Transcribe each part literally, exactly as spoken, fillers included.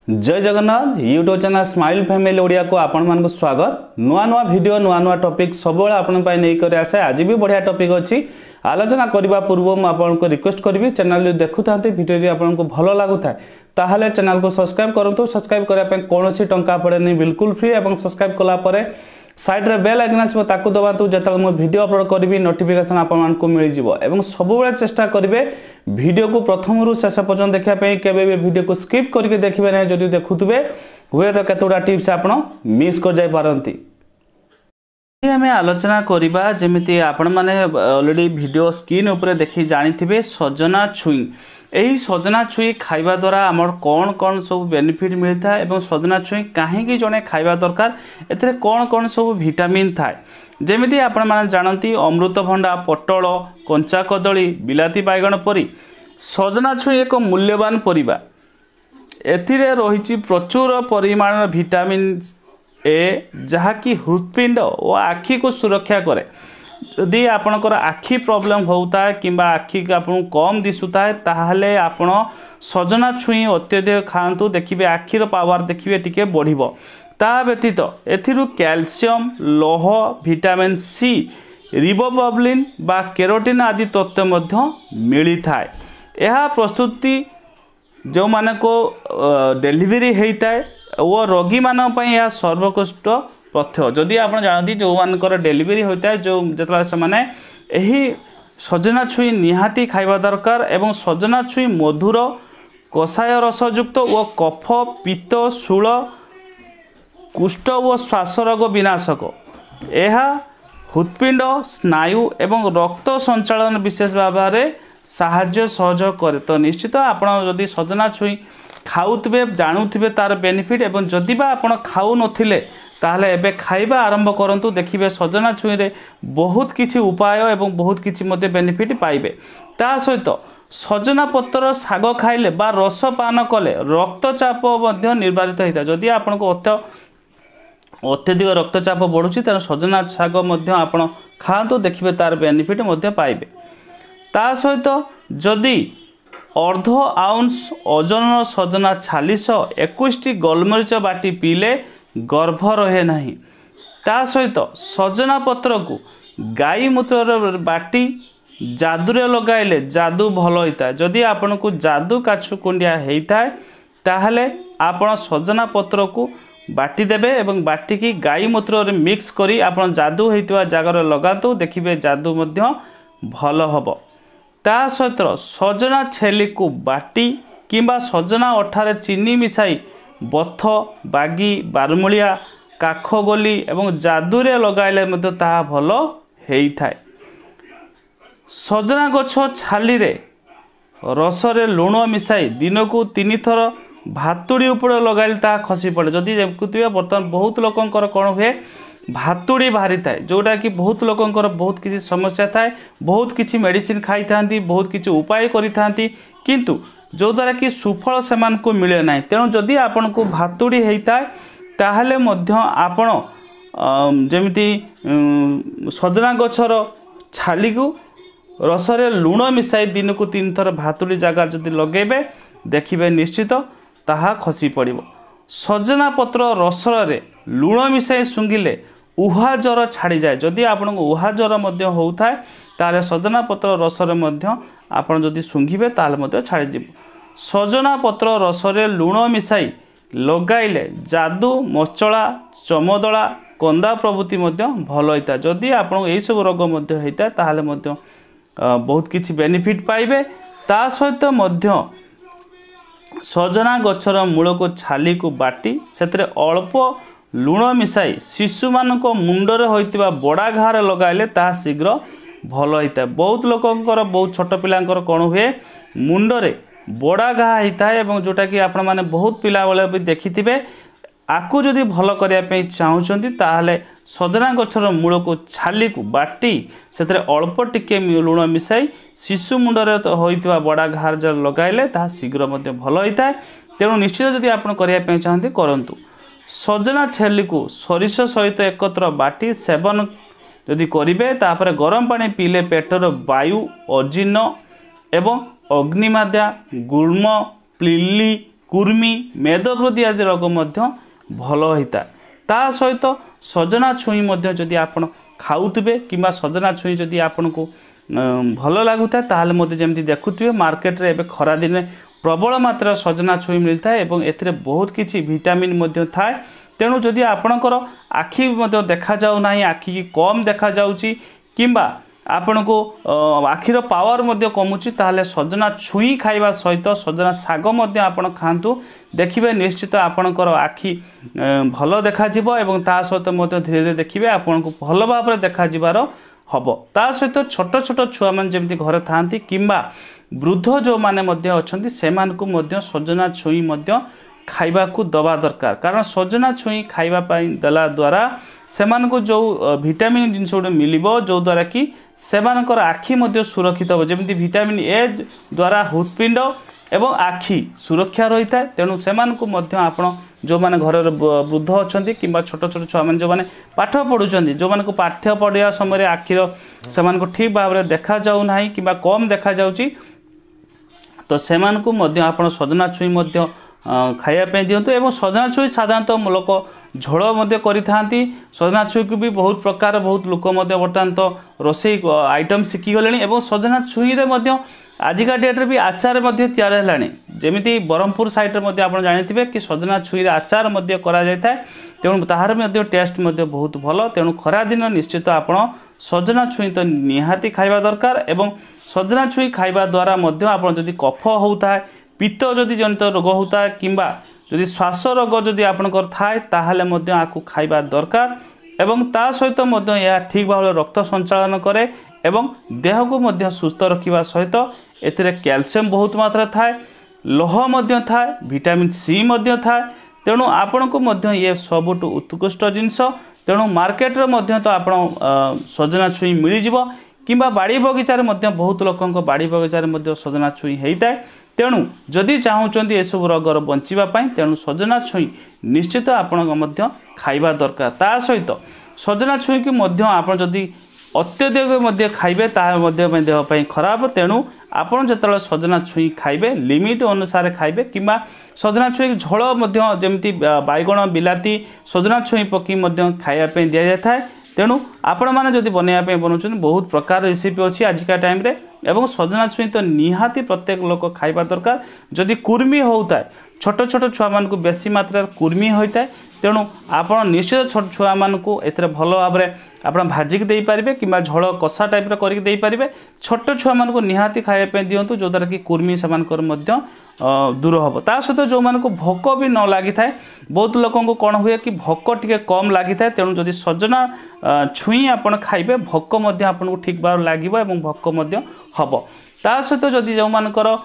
जय Jagannath YouTube channel smile family Odia को आपण मान स्वागत। नुआ नुआ वीडियो नुआ नुआ टॉपिक सब आपण नहीं कर आसे। आज भी बढ़िया टॉपिक अच्छी आलोचना करने पूर्व मुझे आपको रिक्वेस्ट करी चैनल जो देखुता वीडियो आपको भल लगुता ताहले चैनल को सब्सक्राइब करूँ। सब्सक्राइब करने कौन टंका पड़े नहीं, बिल्कुल फ्री। और सब्सक्राइब कलापर साइड रे बेल आइकन आसो ताकू दबातु जो मैं वीडियो अपलोड करी नोटिफिकेशन आपको मिल जाए। सब चेष्टा करेंगे वीडियो को प्रथम रु शेष पर्यटन देखापी केवे भी वीडियो को स्किप करके देखिए ना। जदि देखुवे हुए तो केतोटा टिप्स आप मिस कर जाई पारंती। आम आलोचना करवा जमी आपण मैंने ऑलरेडी वीडियो स्क्रीन उपर देखी जानी सजना छुई। यही सजना छुई खाइबा द्वारा आमर कौन कौन सब बेनिफिट मिलता है और सजना छुई कहीं जड़े खाइबा दरकार ए कौन कौन सब विटामिन थाए। जमी आपण मैंने जानती अमृतभंडा, पटल, कंचा कदली, बिलाती बैगण परी सजना छुई एक मूल्यवान परिबा। एथिरे रही प्रचुर परिमाण विटामिन ए जहाँकि हृदपिंड और आखि को सुरक्षा करे। यदि आपणकर आखि प्रोब्लेम होता है कि आखि आपको कम दिशुता है ताहले आपण सजना छुई अत्यधिक खातु, देखिए आखिर पावर देखिए टिके बढ़िबो। ता व्यतीत एथिरु कैल्शियम, लोह, विटामिन सी, रिबोफ्लाविन बा केरोटिन आदि तत्व मध्य मिली थाए। यह प्रस्तुति जो माने को डेलीवरी होता है वो रोगी मान यह सर्वोत्कृष्ट तथ्य। जदि आप जानती जो मानकर डेलीवरी होता है जो जिते से माने यही सजना छुई निहाती खाइबा दरकार। एवं सजना छुई मधुर, कषाय रसयुक्त व कफ, पित्त, शूल, कुष्ठ व श्वास रोग विनाशक। यह हृदपिंड, स्नायु एवं रक्त संचालन विशेष भाव में साहाय्य सहयोग करे। तो निश्चित आप जदि सजना छुई खाऊे जानूे तार बेनिफिट एवं जदि बा आप खाऊ नथिले ताहले एबे खाइबा आरंभ करंतु। देखिए सजना छुई रे बहुत किछि उपाय एवं बहुत किछि मध्य बेनिफिट पाइबे। ता सहित सजना पत्र साग खाइले बा रस पान कले रक्तचाप मध्य निर्धारित होता है। जदि आपनको अत्यधिक रक्तचाप बढ़ुची तेना सजना साग मध्य आपण खातु, देखिए तार बेनिफिट मध्य पाइबे। ता सहित जदि अर्ध आउंस ओजन सजना छालीस इक्कीस टी गोलमरीच बाटी पीले गर्भ रहे नहीं। ता सहित सजना पत्र को गाई मूत्र बाटी जादुरे लगाइले जादू भल होता है। जदि आपन को जादू काछु कुंडिया होता है ताहले आपण सजना पत्र को बाटी देबे एवं बाटी की गाई मूत्र मिक्स करी आपण जादू होता जगार लगातु, देखिए जादू मध्य भल हब। ता सहित सजना छेली को बाटी किंबा सजना अठारे चीनी मिसाई बथ, बागी, बारमूलिया, काखगोली एवं जादुरे लगाइले मध्य ताहा भल होता है। सजना गछ छाली रे रसरे लुण मिसाई दिन को तीन थर भातुड़ी उपर लगाइले ताहा खसी पड़े। जदि देखुए बर्तमान बहुत लोकंकर कौन हुए भातुड़ी बाहरी थाए जोटा कि बहुत लोकंकर बहुत किसी समस्या थाए, बहुत किसी मेडिसिन खाई थांती, बहुत किसी उपाय करि थांती किंतु जो द्वारा कि सुफल से को मिले ना। तेणु जदि आपण को भातुड़ी होता है ताहले मध्य आपण जमिति सजना गछर छाली को रसरे लुण मिसाई दिन को तीन थर भातुड़ी जगार जदि लगेबे देखिए निश्चित ताहा खसी पड़िबो। सजना पत्र रसरे लुण मिसाई सुंघिले उहा ज्वर छाड़ी जाए। जदि आपन को उहा ज्वर मध्य होता है ताले सजना पत्र रसरे मध्य आपन जदि सुंघिबे ताले मध्य छाड़ी जिवो। सजना पत्र रसरे लुण मिसाई लगाइले जादू, मचला, चमदला, कंदा प्रभृति मध्य भल होता है। जदि आपन यही सब रोग मध्य होता है ताले मध्य बहुत किछि बेनिफिट पाइबे। ता सहित मध्य सजना गछर मूल को छाली को बाटी सेतरे अल्प लुण मिसाई शिशु मानक मुंडरे होइतिबा बड़ा घारे लगाइले ता शीघ्र भल होता है। बहुत लोकंकर बहुत छोट पिलांकर कौन हुए मुंडरे बड़ा घा होता है एवं जोटा कि आपण माने बहुत पिला बेले भी देखिथिबे। आकु जदि भल करिया पे चाहुचंती ताहले सजना गछर मूल को छाली को बाटी सेतरे अल्प टिके लुण मिसाई शिशु मुंडरे होइतिबा बड़ा घार जर लगाइले ता शीघ्र मध्य भल होता है। तेणु निश्चित जदि आपण करिया पे चाहते करंतु। सजना छेली को सरिष सहित एकत्र बाटी सेवन जदि करिवे तापर गरम पानी पीले पेटर वायु, अजीर्ण एवं अग्निमाद्या, गुल्म, प्लिली, कुर्मी मेदबृद्धि आदि रोग मध्य भल होता है। ता सहित सजना छुई मध्य जदि आपण खाऊे कि सजना छुई जदि आपण को भल लगुता ताहले मध्य जमी देखुए मार्केट रे एबे खरा दिन प्रबल मात्रा सजना छुई मिलता है और एथिरे बहुत किछि विटामिन मध्य थाए। तेणु जदि आपणकर आखि मध्य देखा जाऊ नाही आखि की कम देखा जाउची किंबा आपण को आखिर पावर मध्य कमुची ताहले सजना छुई खाइबा सहित सजना साग मध्य आपण खांतु देखिबे निश्चित आपणकर आखि भल देखा जिवो एवं ता सहित मध्य धीरे धीरे देखिबे आपण को भल भाबरे देखा जिवार हबो। ता सहित छोट छोट छुआ मान जेमति घरे थांती किंबा वृद्ध जो माने मध्य अछंती सेमान को मध्य सजना छुई मध्य खाइबा को दबा दरकार कारण सजना छुई खाइबा पाई दला द्वारा सेमान को जो विटामिन जिनस गुड मिलिबो जो द्वारा कि सेमानकर आखि मध्य सुरक्षित हो जेमति विटामिन ए द्वारा हृदपिंड एवं आखि सुरक्षा रही है। तेणु सेमान को मध्य आपण जो माने घर वृद्ध अछंती किंबा छोट छोट छुआ माने जो माने पाठ पढुचंती जो माने को पाठ पढ़िया समय आखिर सेमान को ठीक भाव में देखा जाऊ नाही किंबा कम देखा जाउची तो सेमान को मध्य आपण सजना छुई मध्य खाइया पे दियंतु एवं सजना छुई साधारणतः लोक झोल मध्य करिथांती। सजना छुई को भी बहुत प्रकार बहुत लोक मध्य बर्तमान तो रोसई आइटम शिखी गले एवं सजना छुई रे मध्य आजिका डेट्रे भी आचार मध्य तैयार हेलानी जेमिति ब्रह्मपुर साइड रे मध्य आपण जानिथिबे कि सजना छुई रे आचार मध्य करा जाय थाए। तेणु ताहार मध्य टेस्ट मध्य बहुत भलो। तेणु खरा दिन निश्चित आपण सजना छुई तो निहाती खाइबा दरकार एवं सजना छुई खाइबा द्वारा मध्य आपण जदि कफ होता है पित्त जदि जनित रोग होता है किंबा जदि श्वास रोग जदि आपनकर थाए ताहले मध्य आकु खाइबा दरकार एवं ता सहित मध्य यह ठीक भाव रक्त संचालन करे एवं देह को मध्य सुस्थ रखिबा सहित एथिरे कैल्शियम बहुत मात्रा थाए लोह मध्य थाए विटामिन सी मध्य थाए। तेणु आपण को मध्य ये सबुठ उत्कृष्ट जिनस। तेणु मार्केट रे मध्य तो आपण सजना छुई मिल जिवो किंबा बाड़ी बगीचार मध्य बहुत लोकंक बाड़ी बगीचार मध्य सजना छुई हेइताए। तेणु जदि चाहूचंती ए सब रोगर बंचिबा पई तेणु सजना छुई निश्चित आपण मध्य खाइबा दरकार। ता सहित सजना छुई के मध्य आपण जदि अत्यधिक मध्य खाइबे ता मध्य में देह पई खराब। तेणु आपण जतले सजना छुई खाइबे लिमिट अनुसार खाइबे किंबा सजना छुई झोल मध्य जेमति बाइगण बिलाती सजना छुई पकी मध्य खाइबा पई दिया जाय थाए। तेणु आपण माने जदि बनाइबा बनाउछन बहुत प्रकार रेसिपी अछि आजिका टाइम रे एवं सजना छुई तो निहाती प्रत्येक लोक खाइबा दरकार। जदि कुर्मी होता है छोट छोट छुआ मान को बेसी मात्रा कुर्मी होता है तेणु आपण निश्चित छोट छुआ मान को एथरे भल भाव में आपण भाजिक देई पारिबे किंबा झोल कषा टाइप रे करिक देई पारिबे। छोट छुआ मान को निहाती खाइबा पे दियंतु जो द्वारा कि कुर्मी समान मध्य दूर हम। ता सहित जो मान को भोक भी न लगी थाए बहुत लोगों को कौन हुए कि भोक टिके कम लगी थाए। तेणु जदि सजना छुई आपण खाइबे भोक मध्य आपण को ठीक भाव लागिबो एवं भोक मध्य हबो। ता सहित जदि जो मानकर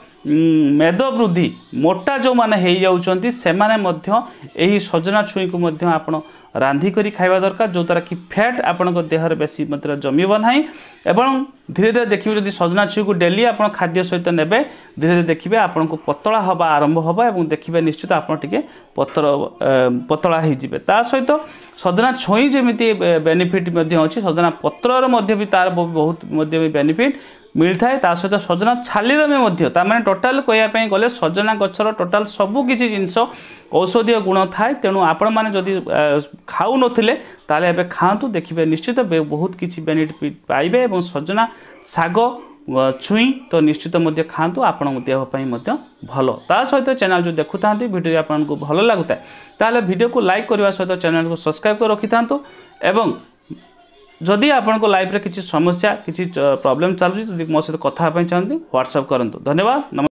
मेद वृद्धि मोटा जो माने हेई जाउचंती से माने मध्य एही सजना छुई को मध्य आपण रांधी करी खाइबा दरकार जो द्वारा कि फैट आपण देहर बेसी मात्रा जमीब नाही एवं धीरे धीरे देखिए जदि सजना छुई को डेली आपण खाद्य सहित नेबे धीरे धीरे देखिए आपण को पतला हवा आरंभ हबा एवं देखिए निश्चित आपण टिके पतर पतला ही जिवे। ता सहित सजना छुई जेमिति बेनिफिट मध्य अछि सजना पत्रर मध्य भी तार बहुत मध्य भी बेनिफिट मिलता है। ता सहित सजना छालीर में मध्य ता माने टोटाल कहया पई गले सजना गछर टोटाल सबु किछि जिंस औषधीय गुण थाए। तेणु आपण माने जदि खाऊ नथिले ताले एबे खांतु देखिबे निश्चित बहुत किछि बेनिफिट पाइबे एवं सजना साग छुई तो निश्चित मध्य खांतु आपण देह पई मध्य भलो। ता सहित चैनल जो देखुथांती वीडियो आपन को भलो लागुता ताले वीडियो को लाइक करबा सहित चैनल को सब्सक्राइब कर रखिथांतु एवं जदि आपण को लाइफ रे किछि समस्या किछि प्रॉब्लम चलुछि जदि मो सहित कथा पई चाहंती व्हाट्सएप करंतु। धन्यवाद।